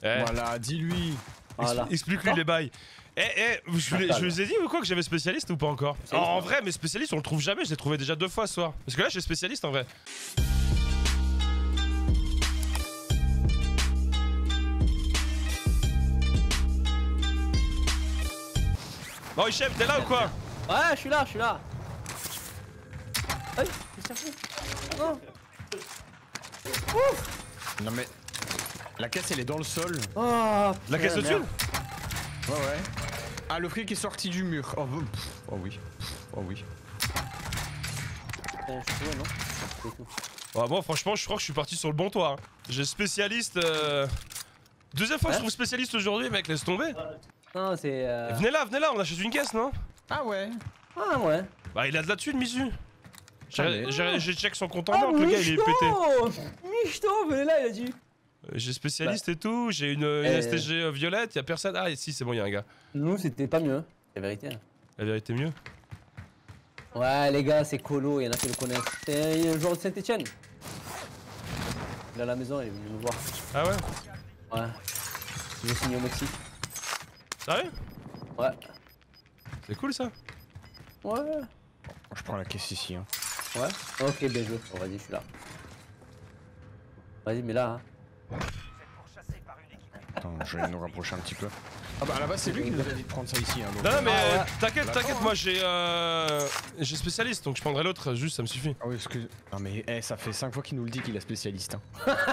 Eh. Voilà, dis-lui. Voilà. Explique-lui les bails. Je vous ai dit ou quoi que j'avais spécialiste ou pas encore? En vrai, mes spécialistes, on le trouve jamais. Je l'ai trouvé déjà 2 fois ce soir. Parce que là, j'ai spécialiste en vrai. Bon, Hichem, t'es là ou quoi? Ouais, je suis là, je suis là. Aïe, non. Ouf. Non mais... La caisse elle est dans le sol. Oh, La caisse au-dessus? Ouais. Ah, le fric est sorti du mur. Oh, oui. Oh oui. Putain, je suis non. Ouais, moi, franchement, je crois que je suis parti sur le bon toit. Hein. J'ai spécialiste. Deuxième fois que je trouve spécialiste aujourd'hui, mec, laisse tomber. Non, c'est. Venez là, on achète une caisse, non? Ah ouais. Ah ouais. Bah, il a de la thune, Misu. J'ai check son compte en Ah, banque, le gars, il est pété. Michto, venez là, il a dit. J'ai spécialiste et tout, j'ai une STG violette, y'a personne. Ah, si, c'est bon, y'a un gars. Nous, c'était pas mieux, la vérité. La vérité, mieux. Ouais, les gars, c'est Colo, y'en a qui le connaissent. C'est un joueur de Saint-Etienne. Il est à la maison, il est venu nous voir. Ah ouais? Ouais. Il est signé au Mexique. Sérieux? Ouais. C'est cool ça? Ouais. Je prends la caisse ici. Hein. Ouais. Ok, bien joué. Bon, vas-y, je suis là. Vas-y, mais là, hein. Attends, je vais nous rapprocher un petit peu. Ah bah là-bas c'est lui qui nous a dit de prendre ça ici. Hein, donc... Non, mais ouais. t'inquiète, moi j'ai spécialiste, donc je prendrai l'autre, juste ça me suffit. Ah oui, excuse. Non mais ça fait 5 fois qu'il nous le dit qu'il est spécialiste. Hein.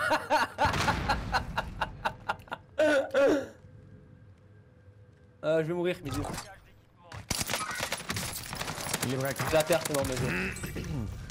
Je vais mourir, bisous. Il est vrai. Je la perds, c'est bon, mais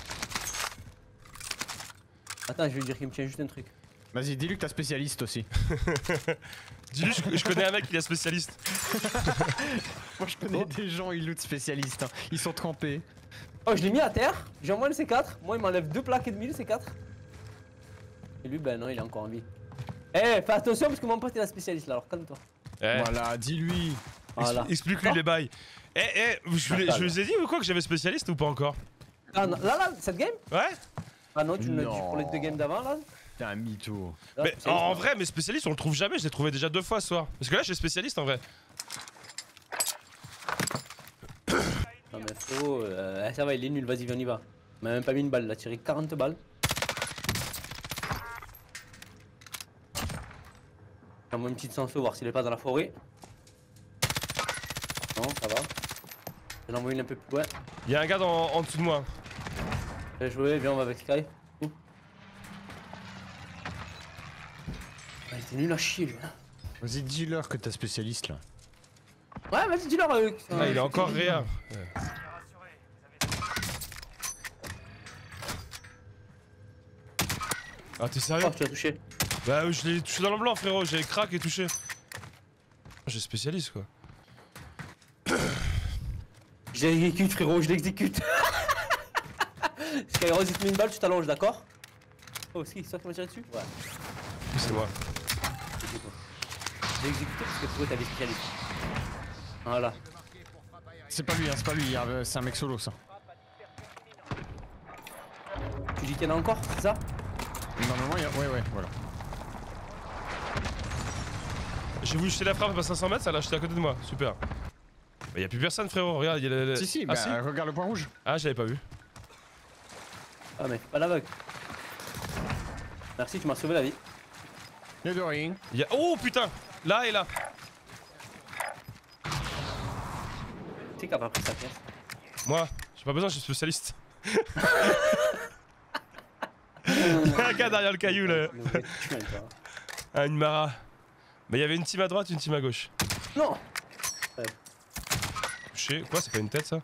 Attends, je vais lui dire qu'il me tient juste un truc. Vas-y, dis-lui que t'as spécialiste aussi. Dis-lui, je connais un mec qui est spécialiste. Moi je connais des gens, ils lootent spécialistes. Hein. Ils sont trempés. Oh, je l'ai mis à terre. J'ai envoyé le C4. Moi, il m'enlève 2 plaques et demi, le C4. Et lui, ben non, il est encore en vie. Eh, fais attention parce que mon pote il est spécialiste là, alors calme-toi. Voilà, dis-lui. Voilà. Explique-lui les bails. Je vous ai dit ou quoi que j'avais spécialiste ou pas encore? Ah, non, là, cette game? Ouais? Ah non, tu me l'as dit pour les 2 games d'avant là? T'es un mytho. Là, Mais en vrai, mes spécialistes, on le trouve jamais. Je l'ai trouvé déjà 2 fois ce soir. Parce que là, j'ai spécialiste en vrai. Non, mais frérot, ça va, il est nul, vas-y, viens, on y va. Il m'a même pas mis une balle, il a tiré 40 balles. Fais-moi une petite sanso, voir s'il est pas dans la forêt. Non, ça va. Je l'envoie une un peu plus loin. Y'a un gars en dessous de moi. Bien joué, viens, on va avec Sky. Il était nul à chier lui. Vas-y, dis-leur que t'as spécialiste là. Ouais, vas-y, dis-leur. Ah, il est encore réa. Ah, t'es sérieux? Oh, tu l'as touché. Bah, je l'ai touché dans le blanc, frérot. J'ai crack et touché. J'ai spécialiste quoi. Je l'exécute, frérot, je l'exécute. Sky Rose, il te met une balle, tu t'allonges, d'accord? Oh, c'est toi qui m'as tiré dessus? Ouais. C'est moi. Je l'ai exécuté parce que pour eux, t'avais spécialiste. Voilà. C'est pas lui, hein, c'est pas lui. C'est un mec solo ça. Tu dis qu'il y en a encore, c'est ça? Normalement, il y a. Ouais, voilà. J'ai voulu jeter la frappe à 500 mètres, ça l'a jeté à côté de moi. Super. Bah, y'a plus personne, frérot. Regarde, il y a Si, ah, si. regarde le point rouge. Ah, j'avais pas vu. Ah, mais pas l'aveugle. Merci, tu m'as sauvé la vie. Il y a de rien. Oh putain! Là et là! Tu sais qui a pas pris sa pièce? Moi, j'ai pas besoin, je suis spécialiste. Un gars derrière le caillou là. Ah, une Mara. Bah, il y avait une team à droite, une team à gauche. Non! Touché. Quoi, c'est pas une tête ça?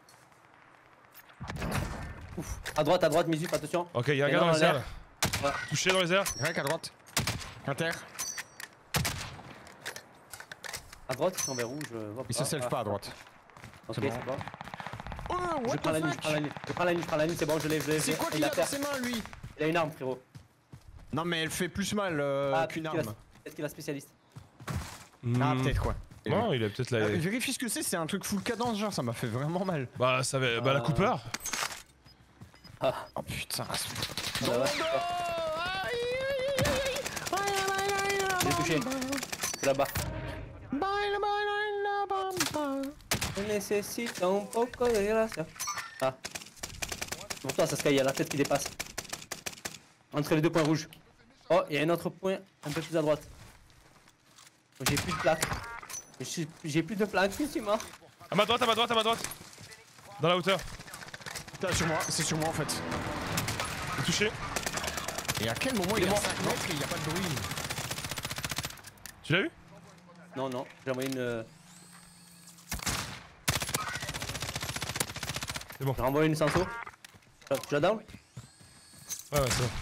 Ouf. À droite, Mizu, attention. Ok, y'a un gars dans les airs là. Ouais. Touché dans les airs. Rec à droite. Inter. À droite, ils sont vers où? Je vois pas. Il se self pas à droite. Ok, c'est c'est bon. bon. Oh, Je what prends la the ligne, fuck? je prends la ligne, c'est bon, je l'ai. C'est quoi qu'il a dans ses mains lui? Il a une arme, frérot. Non mais elle fait plus mal qu'une arme. Est-ce qu'il a spécialiste? Ah peut-être quoi. Non, il a peut-être la. Vérifie ce que c'est un truc full cadence, genre ça m'a fait vraiment mal. Bah, ça va. Bah, la Cooper. Ah. Oh putain. Ah, bah, ouais. J'ai touché. C'est là-bas. Je nécessite un poco de gracia. Ah. Pour toi, Saskia, il y a la tête qui dépasse. Entre les deux points rouges. Oh, il y a un autre point un peu plus à droite. J'ai plus de plaques. J'ai plus de plaques, je suis mort. À ma droite, à ma droite, à ma droite. Dans la hauteur. Putain, sur moi, c'est sur moi en fait. J'ai touché. Et à quel moment il est mort? Non, il n'y a pas de bruit. Tu l'as eu? Non, non, j'ai envoyé une. C'est bon. J'ai renvoyé une Sanso. Tu la down? Ouais, ouais, c'est bon.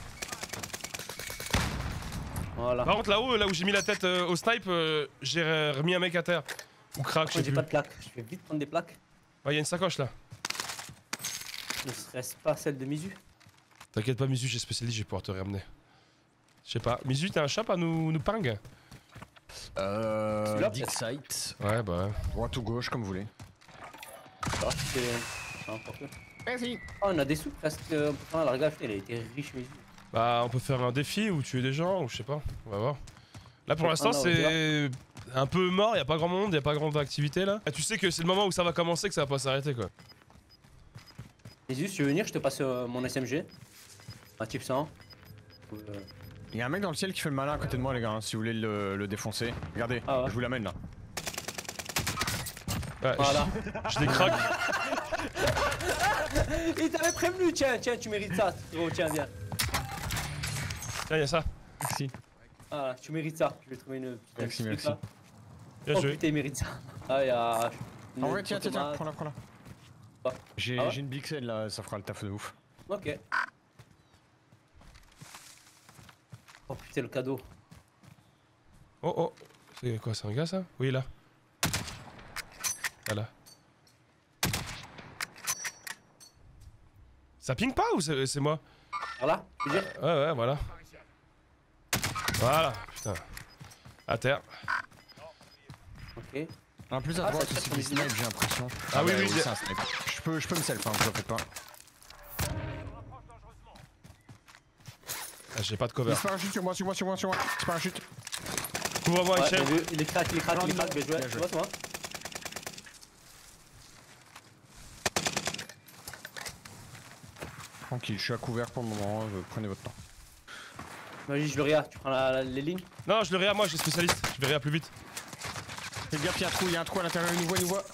Voilà. Par contre, là-haut, là où j'ai mis la tête au snipe, j'ai remis un mec à terre. Ou crack, je sais J'ai plus. pas de plaques. Je vais vite prendre des plaques. Ouais, il y a une sacoche là. Ne serait-ce pas celle de Mizu? T'inquiète pas, Mizu, j'ai spécialiste, je vais pouvoir te ramener. Je sais pas. Mizu, t'as un chap à nous ping? Dig site. Ouais, bah ouais. Droite ou gauche, comme vous voulez. Ah, c'est n'importe quoi. Merci. Oh, on a des sous presque. On peut faire la regarde, elle a été riche, Mizu. Bah, on peut faire un défi ou tuer des gens, ou je sais pas. On va voir. Là, pour Ah, l'instant, non, c'est un peu mort, y a pas grand monde, y a pas grande activité là. Ah, tu sais que c'est le moment où ça va commencer, que ça va pas s'arrêter quoi. Mizu, si tu veux venir, je te passe mon SMG. Un type 100. Il y a un mec dans le ciel qui fait le malin à côté de moi, les gars, hein, si vous voulez le défoncer. Regardez, Ah ouais. je vous l'amène là. Ouais, Voilà. je les craque. Il t'avait prévenu, tiens, tiens, tu mérites ça. Gros, tiens, viens. Tiens, y'a ça. Merci. Ah, tu mérites ça. Je vais trouver une petite Merci, truc, merci. là. Bien Oh joué. putain, il mérite ça. Ah, y'a. En vrai, tiens, prends-la, prends-la. Ah. J'ai Ah ouais une Big Cell là, ça fera le taf de ouf. Ok. Oh putain, le cadeau. Oh oh. C'est quoi, c'est un gars ça? Oui, là. Voilà. Ça ping pas ou c'est moi? Voilà, tu veux dire? Ouais, ouais, voilà. Voilà, putain. À terre. Ok. En plus à Ah, droite ça aussi tire des sur les snipes, j'ai l'impression. Ah oui, bah oui, c'est un snipe. Je peux me self, hein, vous en faites pas. Ah, j'ai pas de cover. Il se parachute sur moi, sur moi, sur moi, sur moi. Il se parachute. Couvre-moi, Ouais, Michel. bien vu. Il est crack, il est crack, il est crack. Bien joué. Bien Tu joué. vois, toi? Tranquille, je suis à couvert pour le moment, prenez votre temps. Vas-y, je le regarde. Tu prends les lignes? Non, je le réa, moi, j'ai spécialiste. Je vais réa plus vite. Faites gaffe, il y a un trou à l'intérieur, il nous voit.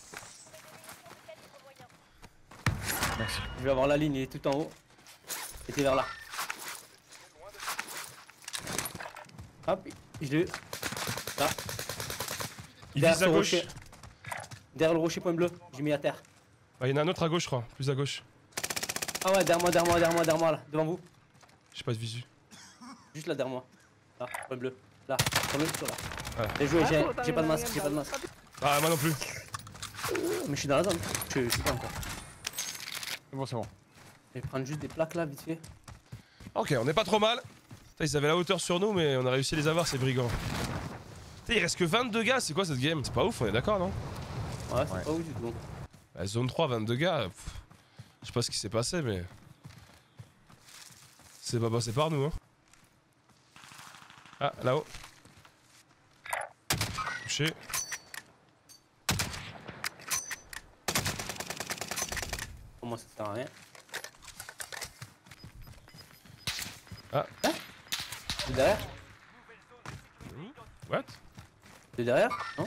Merci. Je vais avoir la ligne, il est tout en haut. Et t'es vers là. Hop, je l'ai eu. Là. Il Derrière vise à ce gauche. rocher. Derrière le rocher point bleu, j'ai mis à terre. Ah, il y en a un autre à gauche, je crois. Plus à gauche. Ah ouais, derrière moi, là, devant vous. J'ai pas de visu. Juste là, derrière moi. Là, point bleu. Là, sur là. Voilà. Bien joué, j'ai pas de masque, j'ai pas de masque. Ah, moi non plus. Mais je suis dans la zone. Je suis pas encore. C'est bon, c'est bon. Je vais prendre juste des plaques là, vite fait. Ok, on est pas trop mal. Putain, ils avaient la hauteur sur nous, mais on a réussi à les avoir, ces brigands. Putain, il reste que 22 gars, c'est quoi cette game? C'est pas ouf, on est d'accord, non? Ouais, c'est Ouais. pas ouf du tout. Bah, zone 3, 22 gars. Je sais pas ce qui s'est passé, mais. C'est pas passé par nous, hein. Ah, là-haut. Touché. Pour moi, ça sert à rien. Ah. De derrière? What? De derrière? Non?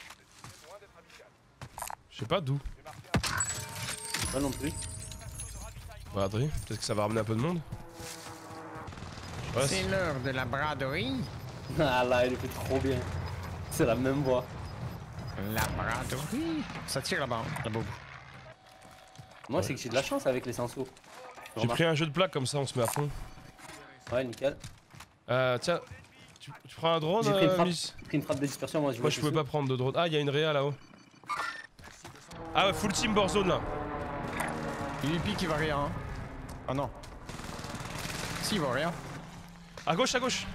Je sais pas d'où. Pas non plus. Braderie. Peut-être que ça va ramener un peu de monde. Ouais, C'est l'heure de la braderie. Ah là, il est fait trop bien. C'est la même voix. La braderie. Ça tire là-bas, hein, là-bas. Moi, c'est que j'ai de la chance avec les sensos. j'ai pris un jeu de plaque comme ça, on se met à fond. Ouais, nickel. Tiens, tu prends un drone, J'ai pris une frappe. Miss? J'ai pris une frappe de dispersion, moi, Moi je pouvais pas prendre de drone. Ah, il y a une réa là-haut. Ah ouais, full team bord zone là. Il lui pique, il va rien. Hein. Ah non. Si, il va rien. À gauche, à gauche.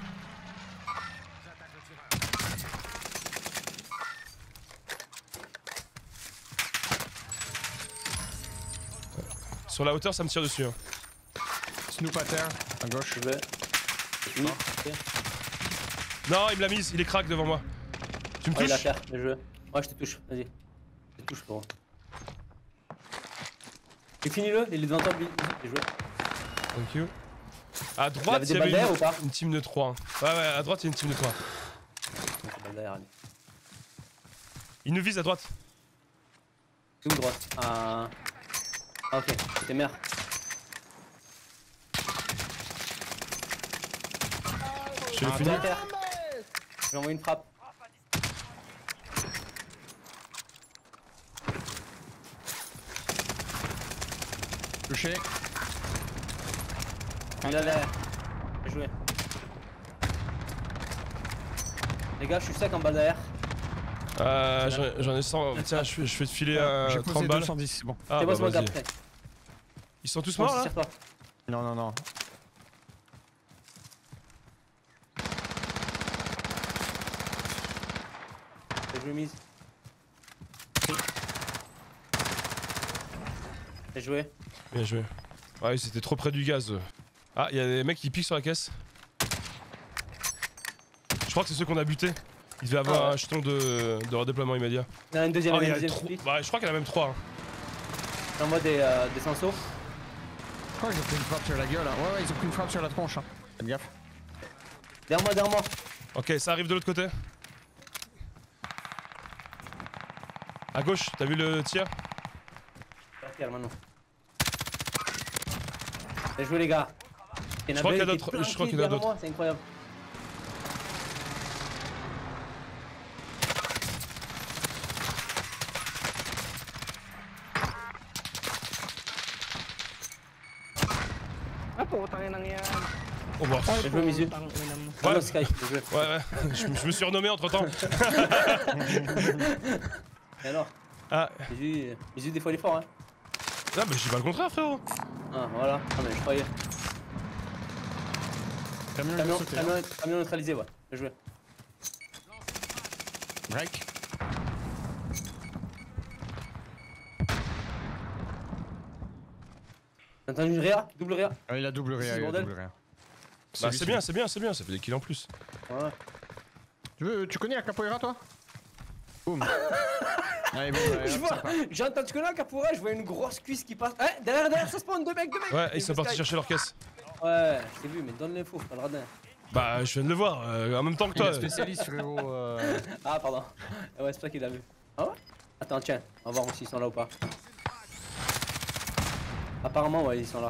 Sur la hauteur, ça me tire dessus. Hein. Snoop à terre, à gauche. Je vais. Fini. Ok. Non, il me l'a mise, il est crack devant moi. Tu me Ouais, il a touches? terre, bien joué. Ouais, je te touche, vas-y. Je te touche, frérot. Et finis-le, il est devant toi, Billy. Bien joué. Thank you. À Il droite, avait il des y balles avait d'air ou pas? une team de 3. Hein. Ouais, à droite, il y a une team de 3. C'est balle derrière, lui. Il nous vise à droite. C'est où droite? Ah, ok, c'était merde. Je l'ai Ah, fini. à terre. Je vais envoyer une frappe. Touché. Il est derrière. Bien joué. Les gars, je suis sec en balle derrière. J'en ai 100. Tiens, je vais te filer J'ai 30 posé balles. 210, c'est bon. Ah, C'est bah moi, vas-y. après. Ils sont tous Bon, morts là? tire-toi. Non, non, non. Bien joué, mise. Bien joué. Bien joué. Ouais, c'était trop près du gaz. Ah, il y a des mecs qui piquent sur la caisse. Je crois que c'est ceux qu'on a butés. Ils devaient avoir Ah ouais. un jeton de redéploiement immédiat. Il y en a une deuxième, Oh, il y il en y a a une deuxième trop... split. Bah, je crois qu'il y en a même 3. Hein. J'envoie des sensos. Je crois qu'ils ont pris une frappe sur la gueule. Hein. Ouais, ils ont pris une frappe sur la tronche. Hein. Faites gaffe. Derrière moi. Ok, ça arrive de l'autre côté. À gauche, t'as vu le tir? Regarde maintenant. Bien joué, les gars. Il y en Je crois deux qu'il y a qui d'autres- étaient je crois qu'il y en a derrière d'autres. moi, c'est incroyable. Oh bah. Bien joué, mes yeux. Ah Ouais. non, Sky, bien joué. Ouais, je me suis renommé entre temps. Et alors? Ah, Mes yeux, des fois, il est fort, hein. non, mais je dis pas le contraire, frérot. Ah, voilà. Ah, mais je croyais. Camion, il a sauté. Hein. Camion neutralisé, ouais. Bien joué. Break. T'as entendu une réa? Double réa? Ah, il a double réa, C'est il a bordel. double réa. Bah, lui, c'est bien, c'est bien, c'est bien, ça fait des kills en plus. Ouais. Tu connais la capoeira, toi? Boum. Allez, bon, ouais, Je hop, vois, ça part. j'ai entendu que là, Capoeira, je vois une grosse cuisse qui passe. Eh, derrière, ça spawn, deux mecs. Ouais, Et ils sont le partis Sky. chercher leur caisse. Ouais, je t'ai vu, mais donne l'info, pas le radin. Bah, je viens de le voir, en même temps que Il est toi. spécialiste, frérot. Ah, pardon. Ouais, c'est toi qui l'a vu. Ah ouais? Attends, tiens, on va voir s'ils sont là ou pas. Apparemment, ouais, ils sont là.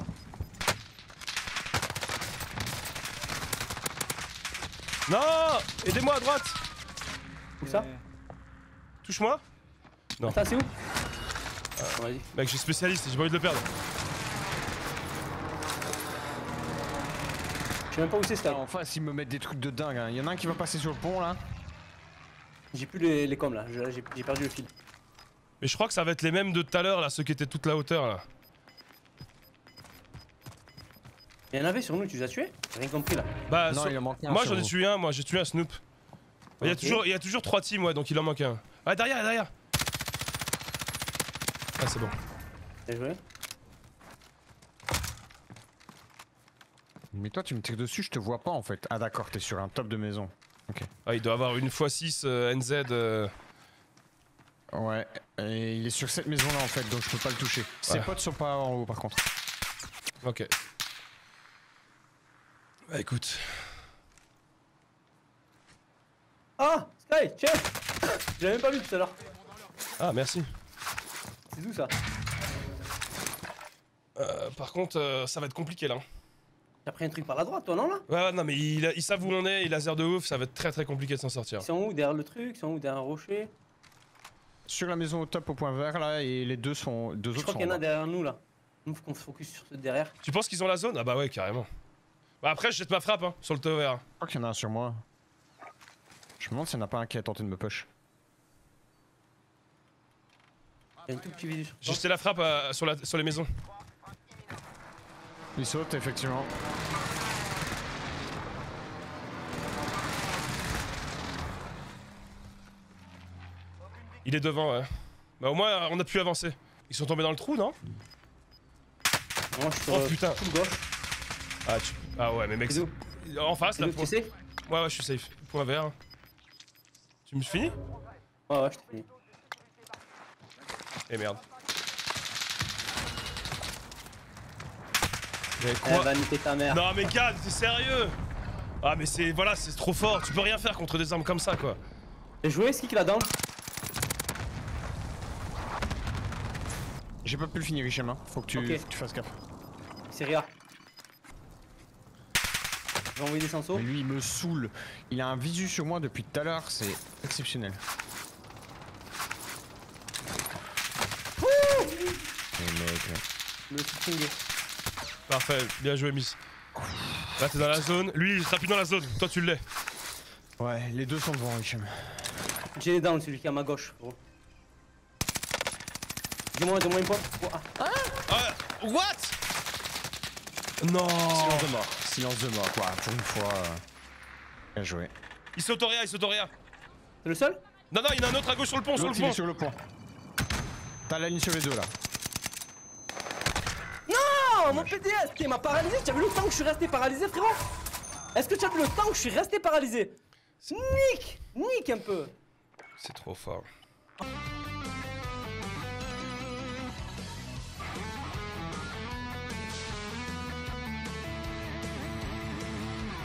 Non! Aidez-moi à droite! Où ça? Touche-moi! Non. Attends, c'est où? Vas-y. Mec, je suis spécialiste, j'ai pas envie de le perdre. Je sais même pas où c'est, Sky. En face, ils me mettent des trucs de dingue. Hein. Il y en a un qui va passer sur le pont là. J'ai plus les coms là, j'ai perdu le fil. Mais je crois que ça va être les mêmes de tout à l'heure, là, ceux qui étaient toute la hauteur, là. Il y en avait sur nous, tu les as tués? J'ai rien compris là. Bah, Non, sur- il en manque un. moi sur j'en ai vous. tué un, j'ai tué un Snoop. Il y a toujours 3 teams, ouais, donc il en manque un. Ah, derrière! Ah, c'est bon. Bien joué. Mais toi, tu me tires dessus, je te vois pas en fait. Ah, d'accord, t'es sur un top de maison. Ok. Ah, il doit avoir une x6 NZ. Ouais, et il est sur cette maison là en fait, donc je peux pas le toucher. Ses Ouais. potes sont pas en haut par contre. Ok. Bah, écoute. Ah, Sky, tiens. J'avais même pas vu tout à l'heure. Ah, merci. C'est d'où ça? Par contre, ça va être compliqué là. T'as pris un truc par la droite, toi, non là? Ouais, non, mais ils savent où on est, ils laser de ouf, ça va être très compliqué de s'en sortir. Ils sont où? Derrière le truc? Ils sont où? Derrière un rocher? Sur la maison au top au point vert là, et les deux sont. Deux Je autres crois sont. qu'il y en en a bas. derrière nous là. Nous, faut qu'on se focus sur ceux de derrière. Tu penses qu'ils ont la zone? Ah, bah ouais, carrément. Bah, après, je jette ma frappe hein, sur le tower. Je crois qu'il y en a un sur moi. Je me demande s'il n'y en a pas un qui a tenté de me push. Il y a un tout petit visu sur J'ai toi. jeté la frappe sur les maisons. Il saute effectivement. Il est devant, ouais. Bah, au moins, on a pu avancer. Ils sont tombés dans le trou, non? Moi, je suis sur Oh putain. tout gauche. Ah ouais, mais mec, C'est où? en face C'est là. d'où tu sais? Ouais, je suis safe. point vert. Tu me finis? Ouais, ouais, je t'ai fini. Eh merde. Mais Elle quoi? va niquer ta mère. Non mais Gad, t'es sérieux? Ah mais c'est... Voilà, c'est trop fort. Tu peux rien faire contre des armes comme ça quoi. J'ai joué ce kick là-dedans. J'ai pas pu le finir, Hicham. Hein. Faut que Ok. tu fasses gaffe. C'est Ria. J'ai envoyé des sensos. Mais lui, il me saoule. Il a un visu sur moi depuis tout à l'heure, c'est exceptionnel. Mais mec. Je me suis pingé. Parfait, bien joué Miss. Là t'es dans la zone. Lui il sera plus dans la zone. Toi tu l'es. Ouais, les deux sont devant, Hicham. J'ai les downs, celui qui est à ma gauche, gros. Dis-moi une pointe. Oh, ah. What? Non. Silence de mort. Silence de mort, quoi. Pour une fois. Bien joué. Il s'autoria. C'est le seul? Non, il y en a un autre à gauche sur le pont, sur le L'autre, il est pont. sur le pont. T'as la ligne sur les deux là. Non, mon PDS, t'es m'a paralysé. Tu as vu le temps que je suis resté paralysé, frérot? Est-ce que tu as vu le temps que je suis resté paralysé? Nique un peu. C'est trop fort.